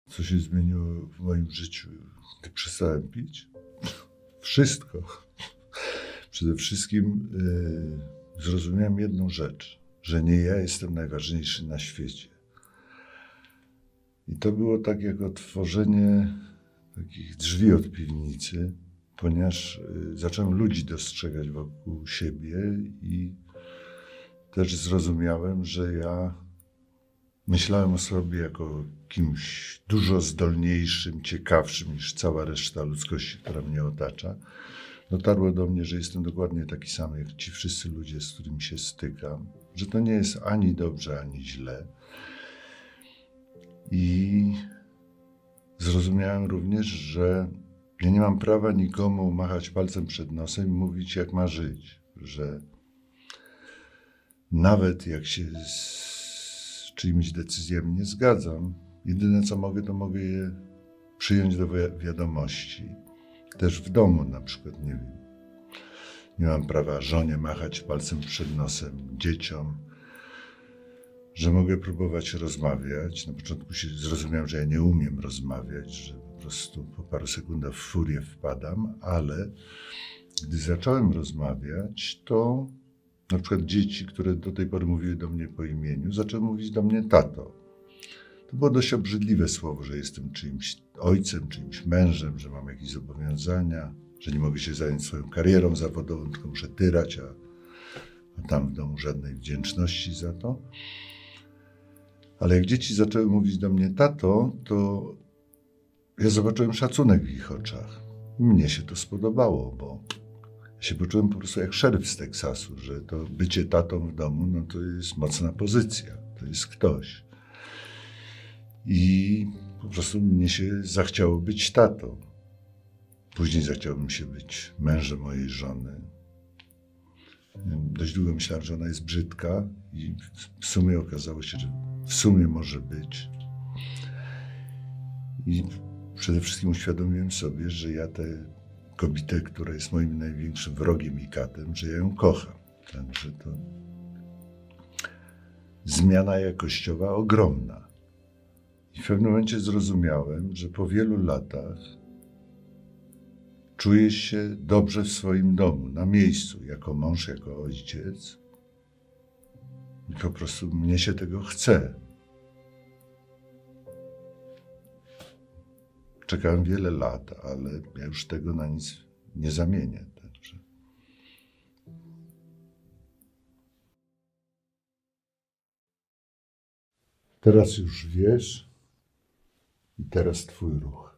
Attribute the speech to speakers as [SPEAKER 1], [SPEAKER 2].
[SPEAKER 1] Co się zmieniło w moim życiu, gdy przestałem pić? Wszystko. Przede wszystkim zrozumiałem jedną rzecz, że nie ja jestem najważniejszy na świecie. I to było tak jak otworzenie takich drzwi od piwnicy, ponieważ zacząłem ludzi dostrzegać wokół siebie i też zrozumiałem, że ja myślałem o sobie jako kimś dużo zdolniejszym, ciekawszym niż cała reszta ludzkości, która mnie otacza. Dotarło do mnie, że jestem dokładnie taki sam jak ci wszyscy ludzie, z którymi się stykam, że to nie jest ani dobrze, ani źle. I zrozumiałem również, że ja nie mam prawa nikomu machać palcem przed nosem i mówić, jak ma żyć, że nawet jak się z czyimiś decyzjami nie zgadzam, jedyne co mogę, to mogę je przyjąć do wiadomości. Też w domu na przykład, nie wiem, nie mam prawa żonie machać palcem przed nosem, dzieciom, że mogę próbować rozmawiać. Na początku się zrozumiałem, że ja nie umiem rozmawiać, że po prostu po paru sekundach w furię wpadam, ale gdy zacząłem rozmawiać, to na przykład dzieci, które do tej pory mówiły do mnie po imieniu, zaczęły mówić do mnie tato. To było dość obrzydliwe słowo, że jestem czyimś ojcem, czyimś mężem, że mam jakieś zobowiązania, że nie mogę się zająć swoją karierą zawodową, tylko muszę tyrać, a tam w domu żadnej wdzięczności za to. Ale jak dzieci zaczęły mówić do mnie tato, to ja zobaczyłem szacunek w ich oczach. Mnie się to spodobało, bo ja się poczułem po prostu jak szeryf z Teksasu, że to bycie tatą w domu, no to jest mocna pozycja, to jest ktoś. I po prostu mnie się zachciało być tatą. Później zachciałbym się być mężem mojej żony. Dość długo myślałem, że ona jest brzydka i w sumie okazało się, że w sumie może być. I przede wszystkim uświadomiłem sobie, że ja tę kobietę, która jest moim największym wrogiem i katem, że ja ją kocham. Także to zmiana jakościowa ogromna. I w pewnym momencie zrozumiałem, że po wielu latach czuję się dobrze w swoim domu, na miejscu, jako mąż, jako ojciec. I po prostu mnie się tego chce. Czekałem wiele lat, ale ja już tego na nic nie zamienię. Także. Teraz już wiesz i teraz twój ruch.